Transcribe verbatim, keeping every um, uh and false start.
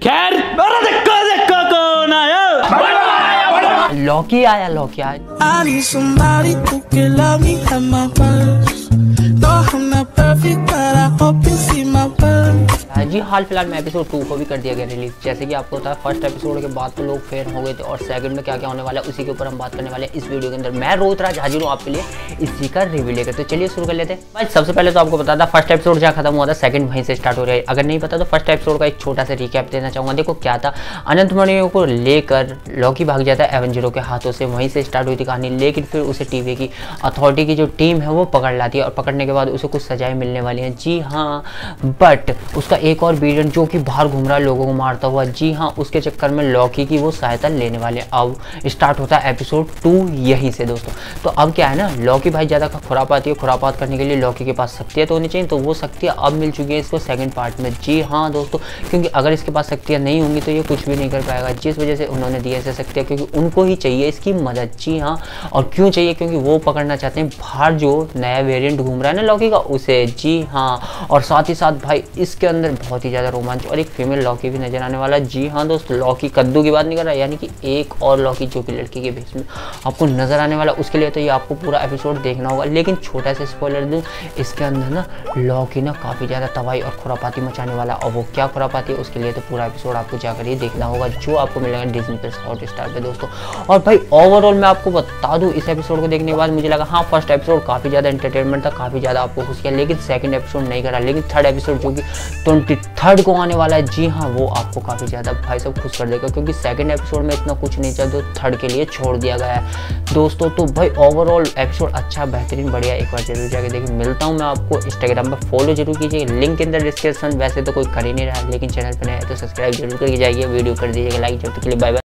खैर मेरा देखो देखो कौन आया, लौकी आया लौकी आया। I need somebody who can love me at my worst. No, I'm not perfect, but I hope you see my worth. जी हाल फिलहाल में एपिसोड टू को भी कर दिया गया रिलीज। जैसे कि आपको पता है फर्स्ट एपिसोड के बाद तो लोग फैन हो गए थे और सेकंड में क्या क्या होने वाला है उसी के ऊपर हम बात करने वाले हैं इस वीडियो के अंदर। मैं रोहित राज हाजिर हूँ आपके लिए इसी का रिव्यू लेकर। तो चलिए शुरू कर लेते हैं। भाई सबसे पहले तो आपको पता था फर्स्ट एपिसोड जहाँ खत्म हुआ था सेकंड वहीं से स्टार्ट हो रहा है। अगर नहीं पता तो फर्स्ट एपिसोड का एक छोटा सा रिकैप देना चाहूँगा। देखो क्या था, अनंत मणियों को लेकर लौकी भाग जाता है एवेंजरों के हाथों से, वहीं से स्टार्ट हुई थी कहानी। लेकिन फिर उसे टीवी की अथॉरिटी की जो टीम है वो पकड़ लाती है और पकड़ने के बाद उसे कुछ सजाएं मिलने वाली हैं। जी हाँ, बट उसका एक और विलन जो कि बाहर घूम रहा है लोगों को मारता हुआ, जी हाँ उसके चक्कर में लौकी की वो सहायता लेने वाले हैं। अब स्टार्ट होता है एपिसोड टू यहीं से दोस्तों। तो अब क्या है ना, लौकी भाई ज़्यादा खुरापाती है, खुरापात करने के लिए लौकी के पास शक्तियाँ तो होनी चाहिए, तो वो शक्तियाँ अब मिल चुकी है इसको सेकंड पार्ट में। जी हाँ दोस्तों, क्योंकि अगर इसके पास शक्तियाँ नहीं होंगी तो ये कुछ भी नहीं कर पाएगा, जिस वजह से उन्होंने दी ऐसे शक्तियाँ, क्योंकि उनको ही चाहिए इसकी मदद। जी हाँ, और क्यों चाहिए, क्योंकि वो पकड़ना चाहते हैं बाहर जो नया वेरिएंट घूम रहा है ना लौकी का उसे। जी हाँ, और साथ ही साथ भाई इसके अंदर बहुत ही ज़्यादा रोमांच और एक फीमेल लौकी भी नजर आने वाला है। जी हाँ दोस्त, लौकी कद्दू की बात नहीं कर रहा, यानी कि एक और लौकी जो कि लड़की के भेष में आपको नजर आने वाला, उसके लिए तो ये आपको पूरा एपिसोड देखना होगा। लेकिन छोटा सा स्पॉइलर दूं, इसके अंदर ना लौकी ना काफ़ी ज़्यादा तबाही और खुरापाती मचाने वाला, और वो क्या खुरापाती है उसके लिए तो पूरा एपिसोड आपको जाकर ही देखना होगा, जो आपको मिलेगा डिज्नी प्लस हॉटस्टार पे दोस्तों। और भाई ओवरऑल मैं आपको बता दूं, इस एपिसोड को देखने के बाद मुझे लगा हाँ फर्स्ट एपिसोड काफ़ी ज़्यादा एंटरटेनमेंट था, काफ़ी ज़्यादा आपको खुश किया, लेकिन सेकंड एपिसोड नहीं करा। लेकिन थर्ड एपिसोड जो कि ट्वेंटी थर्ड को आने वाला है, जी हाँ वो आपको काफ़ी ज़्यादा भाई सब खुश कर देगा, क्योंकि सेकंड एपिसोड में इतना कुछ नहीं था जो थर्ड के लिए छोड़ दिया गया है दोस्तों। तो भाई ओवरऑल एपिसोड अच्छा बेहतरीन बढ़िया, एक बार जरूर जाके देखिए। मिलता हूँ मैं आपको इंस्टाग्राम पर, फॉलो जरूर कीजिए, लिंक के अंदर डिस्क्रिप्शन। वैसे तो कोई कर ही नहीं रहा, लेकिन चैनल पर नया है तो सब्सक्राइब जरूर करके जाइए, वीडियो कर दीजिएगा लाइक। जब तक के लिए बाय बाय।